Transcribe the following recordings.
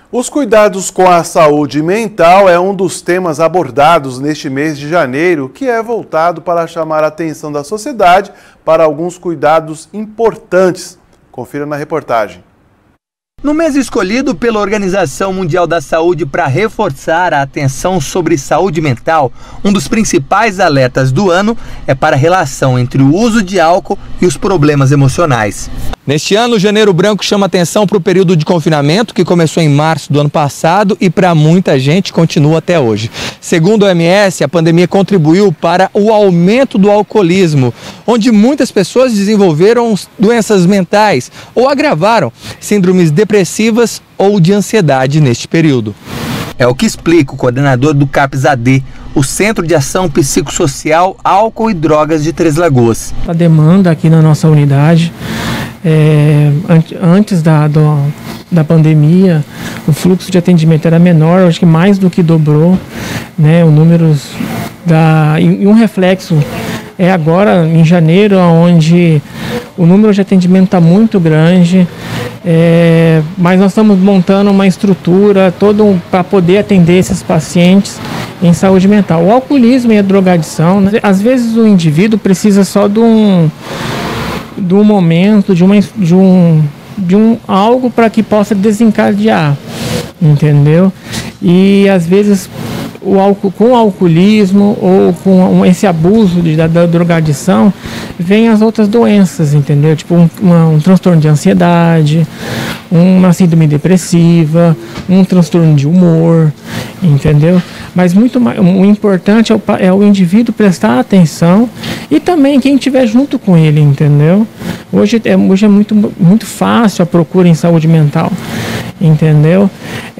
Os cuidados com a saúde mental é um dos temas abordados neste mês de janeiro, que é voltado para chamar a atenção da sociedade para alguns cuidados importantes. Confira na reportagem. No mês escolhido pela Organização Mundial da Saúde para reforçar a atenção sobre saúde mental, um dos principais alertas do ano é para a relação entre o uso de álcool e os problemas emocionais. Neste ano, o Janeiro Branco chama atenção para o período de confinamento que começou em março do ano passado e para muita gente continua até hoje. Segundo a OMS, a pandemia contribuiu para o aumento do alcoolismo, onde muitas pessoas desenvolveram doenças mentais ou agravaram síndromes depressivas ou de ansiedade neste período. É o que explica o coordenador do CAPS-AD, o Centro de Ação Psicossocial Álcool e Drogas de Três Lagoas. A demanda aqui na nossa unidade, antes da pandemia, o fluxo de atendimento era menor, acho que mais do que dobrou, né, o número e um reflexo é agora em janeiro, onde o número de atendimento está muito grande, mas nós estamos montando uma estrutura para poder atender esses pacientes em saúde mental. O alcoolismo e a drogadição, né, às vezes o indivíduo precisa só de um momento, de algo para que possa desencadear, entendeu? E às vezes com o alcoolismo ou com esse abuso da drogadição, vem as outras doenças, entendeu? Tipo um transtorno de ansiedade, uma síndrome depressiva, um transtorno de humor, entendeu? Mas o importante é o indivíduo prestar atenção e também quem estiver junto com ele, entendeu? Hoje é muito fácil a procura em saúde mental, entendeu?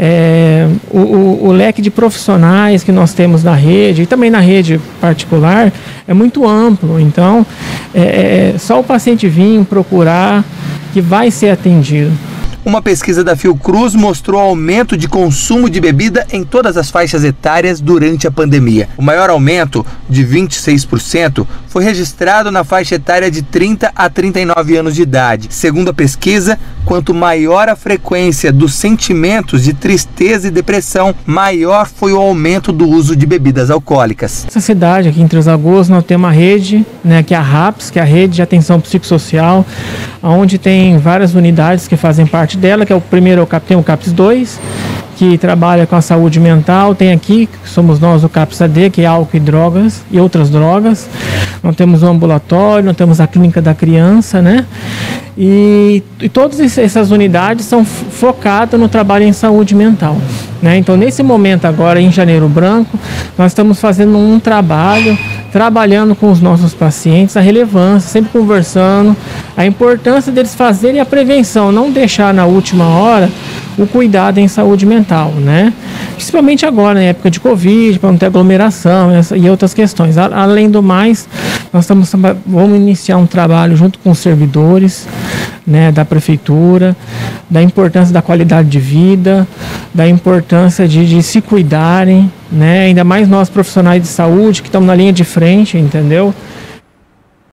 O leque de profissionais que nós temos na rede e também na rede particular é muito amplo, então só o paciente vir procurar que vai ser atendido. Uma pesquisa da Fiocruz mostrou aumento de consumo de bebida em todas as faixas etárias durante a pandemia. O maior aumento, de 26%, foi registrado na faixa etária de 30 a 39 anos de idade. Segundo a pesquisa, quanto maior a frequência dos sentimentos de tristeza e depressão, maior foi o aumento do uso de bebidas alcoólicas. Essa cidade, aqui em Três Lagoas, nós temos uma rede, né, que é a RAPS, que é a Rede de Atenção Psicossocial, onde tem várias unidades que fazem parte dela, que é tem o CAPS 2, que trabalha com a saúde mental, tem aqui, que somos nós, o CAPS-AD, que é álcool e drogas e outras drogas. Nós temos o ambulatório, nós temos a clínica da criança, né? E todas essas unidades são focadas no trabalho em saúde mental, né? Então, nesse momento agora, em Janeiro Branco, nós estamos fazendo um trabalhando com os nossos pacientes, a relevância, sempre conversando, a importância deles fazerem a prevenção, não deixar na última hora o cuidado em saúde mental, né? Principalmente agora, na época de Covid, para não ter aglomeração e outras questões. Além do mais, vamos iniciar um trabalho junto com os servidores, né, da prefeitura, da importância da qualidade de vida, da importância de se cuidarem, né? Ainda mais nós profissionais de saúde que estamos na linha de frente, entendeu?